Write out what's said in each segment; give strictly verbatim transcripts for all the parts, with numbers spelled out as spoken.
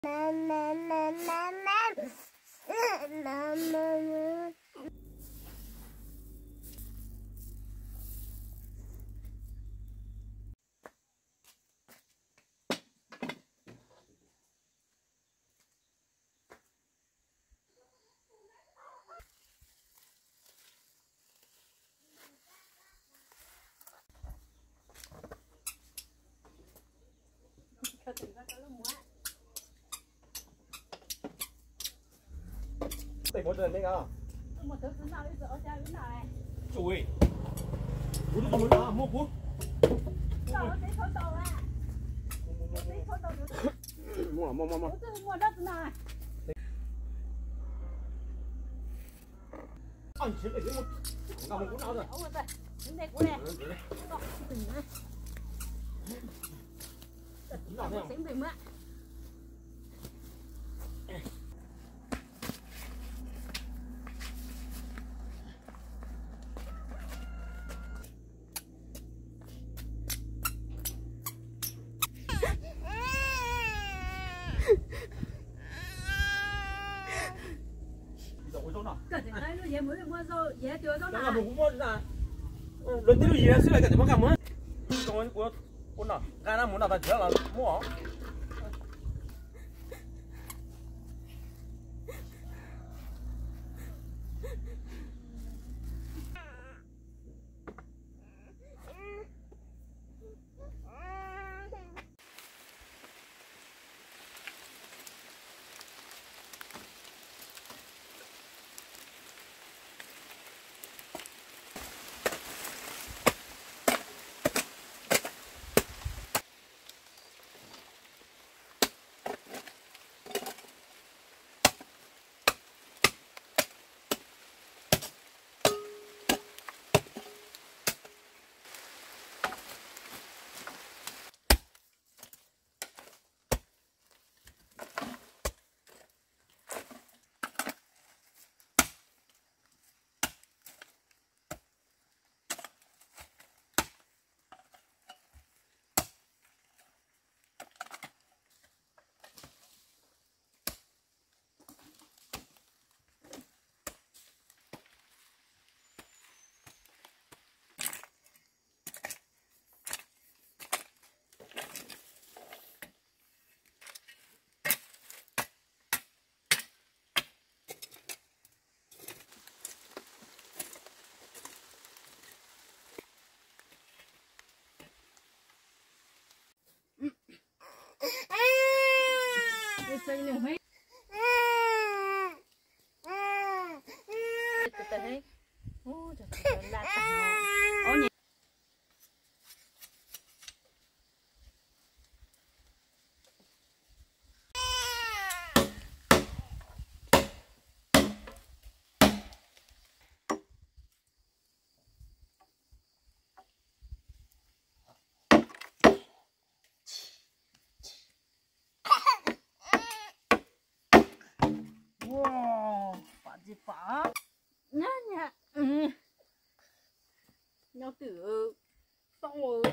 Tẩy một lần đấy à? Một thứ thứ nào đi rửa cho cái này. Chui. Bút bút đó, mua bút. Sao nó tí khối đầu à? Tí khối đầu được. Mua mua mua mua. Mua đất này. Anh chỉ để một. Nào một bút nào rồi? Ông ơi, đứng đây của nè. Từng này. Nào nào. Xém về mưa. Cái này nó dễ mới mua rồi, dễ chưa đó Là nào. một bút ra. Lần thứ gì sẽ lại cái gì mà cầm á? Còn của của nào? Cái nào muốn nào ta chữa là mua. Chơi nhiều hết. Từ đấy. Ô trời, là Ô nhỉ. Wow, quả gì phá nhá nhá. Ừ. Nhau tử xong rồi.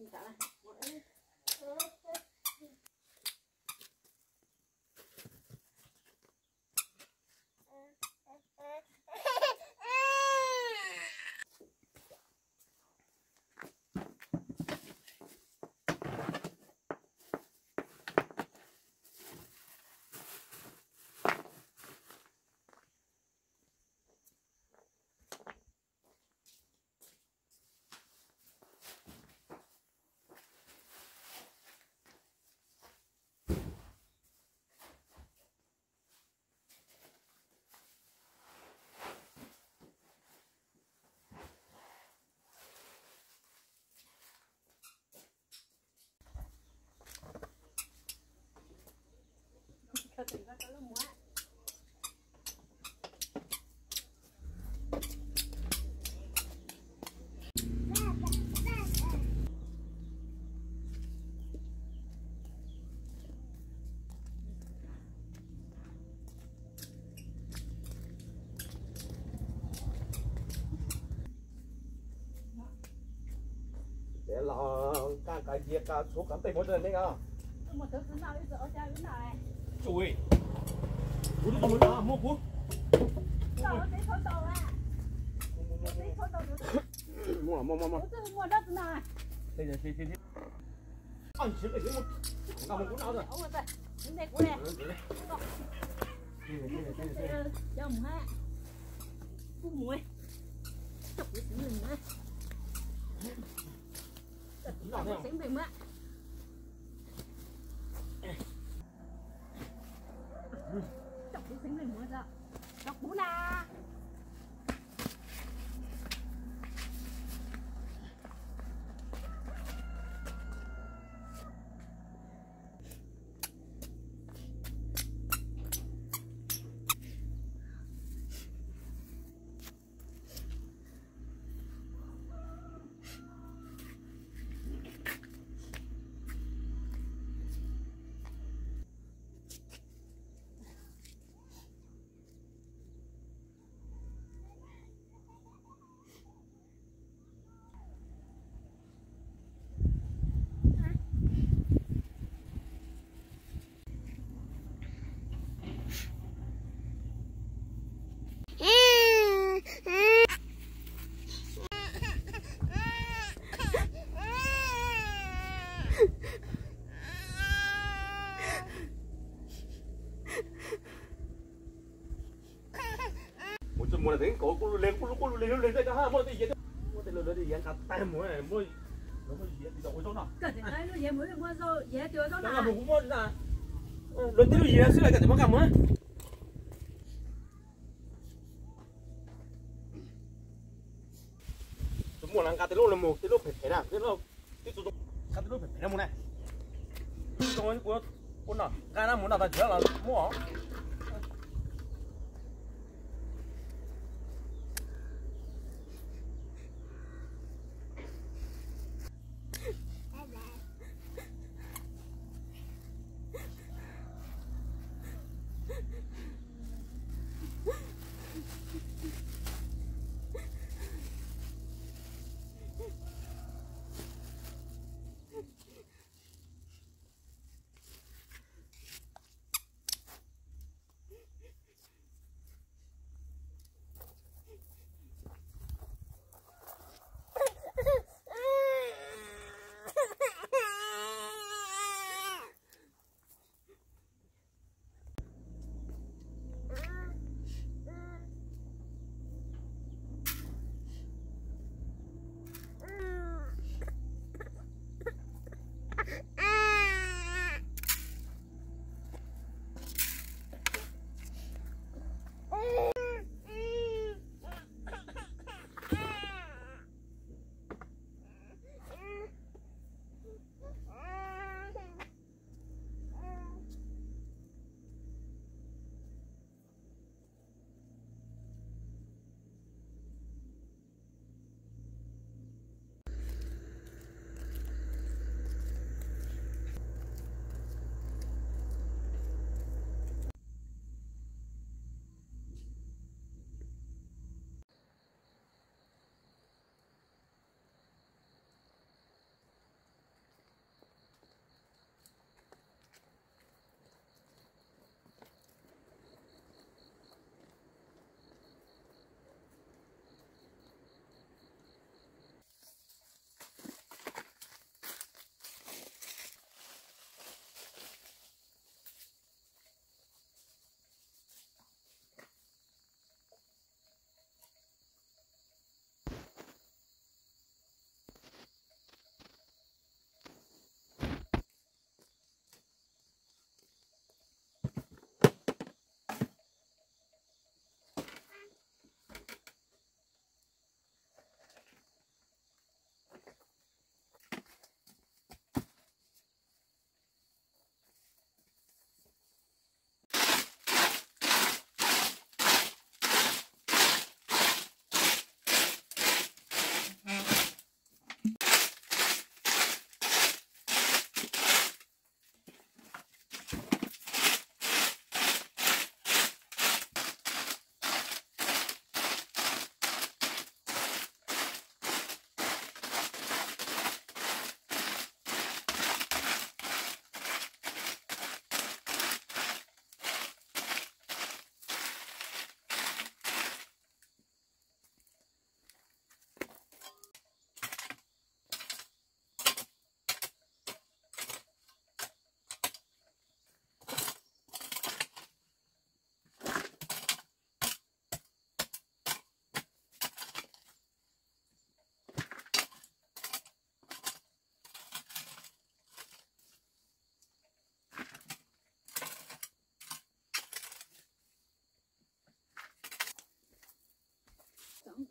để là cái cái gì cái số cảm thấy mỗi lần đấy à một thứ thứ nào đi ở chơi cái này chui cút đi mua nào mua cút tàu đi thôi tàu à đi thôi tàu mua mua mua mua mua đất này đây đây đây đây anh chỉ để cái một nào một cút nào rồi ông ơi những đây của này dòng ha phun mũi chọc cái xíu mình á chọc cái xíu mình á chọc cái xíu mình á chọc bún à mua là đến cổ cô lên cô cô lên lên đây ha mua cái gì đó mua cái lưỡi gì ăn cả tay mua này mua nó có gì thì đâu có chỗ nào cái này nó dễ mới mua rồi dễ chưa đó nào cũng mua ra lưỡi cái gì đó xí lại cái gì mà cầm á mua là cái lô là một cái lô phải phải nào cái lô cái tụi cái lô phải phải nào mua này cái của của nào cái nào muốn nào ta chở là mua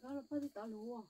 có là phải đi tao luôn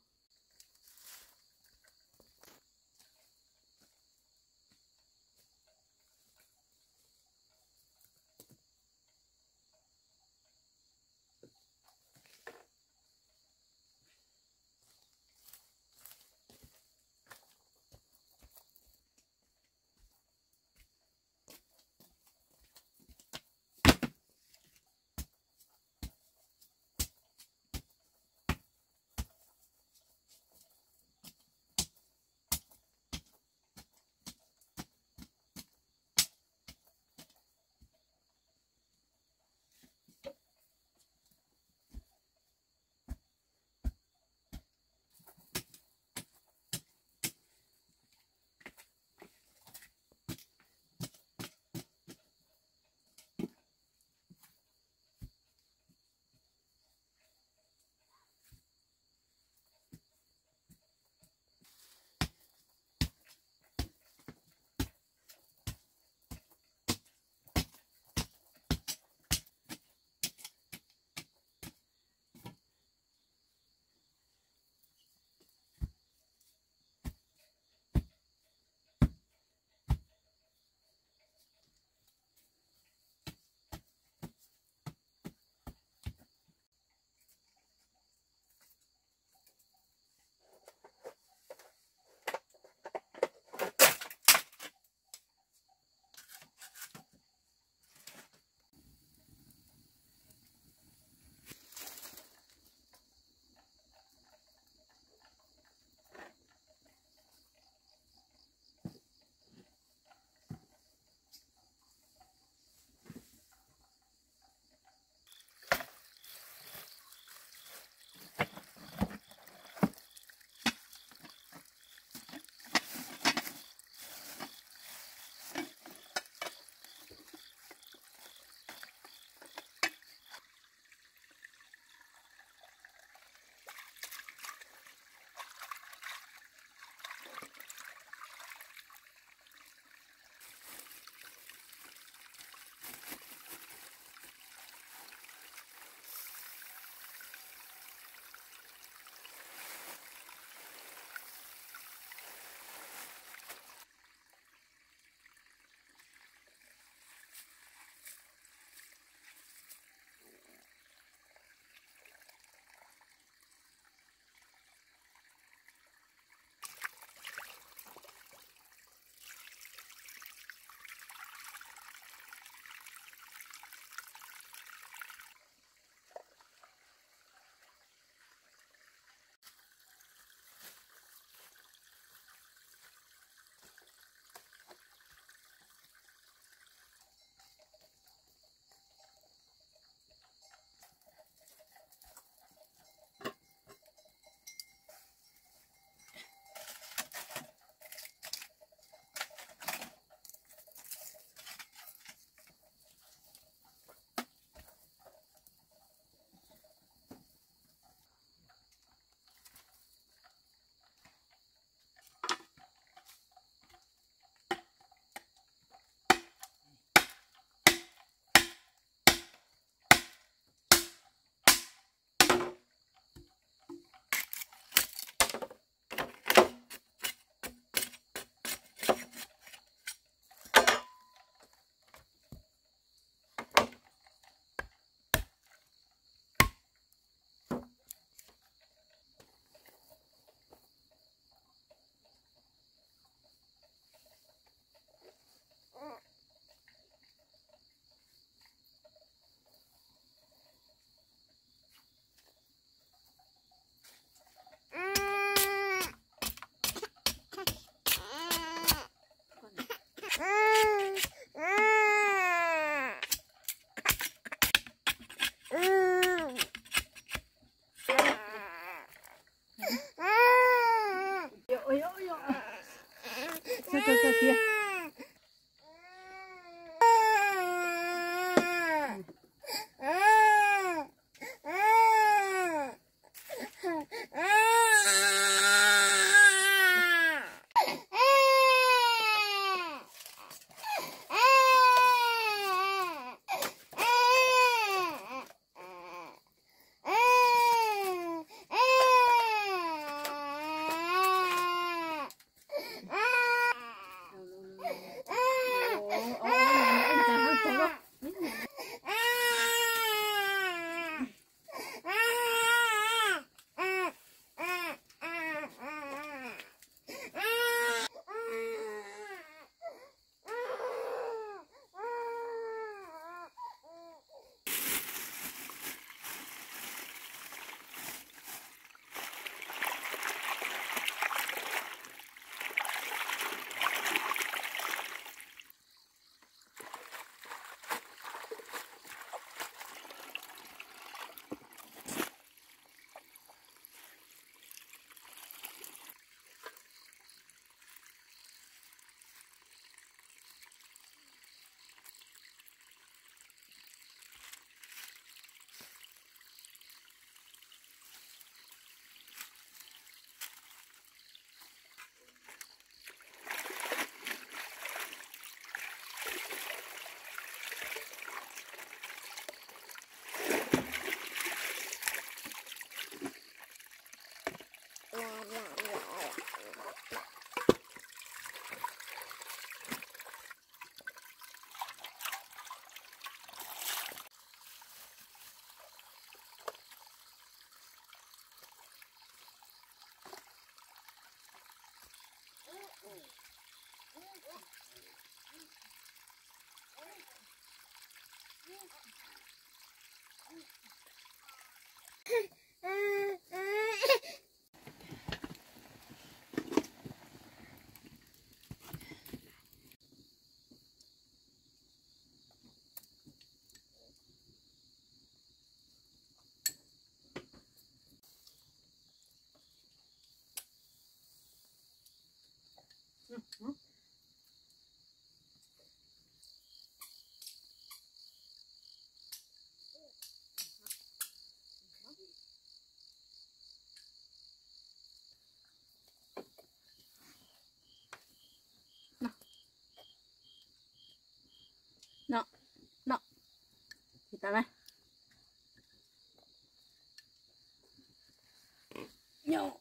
Nọ, nọ. Thì ta đây. Nhổ.